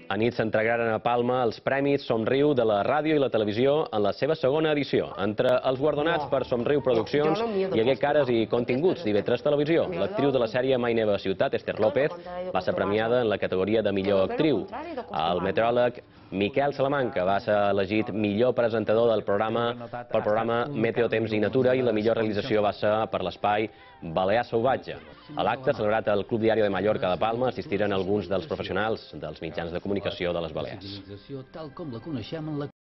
A nit s'entregaren a Palma els Premis Somriu de la ràdio i la televisió en la seva segona edició. Entre els guardonats per Somriu Produccions hi hagué cares i continguts d'IV3 Televisió. L'actriu de la sèrie Mai neva ciutat, Esther López, va ser premiada en la categoria de millor actriu. El meteoròleg Miquel Salamanca va ser elegit millor presentador del programa Meteo, Temps i Natura i la millor realització va ser per l'espai Balear Salvatge. A l'acte, celebrat al Club Diari de Mallorca de Palma, assistiren alguns dels professionals dels mitjans de comunicació de les Balears.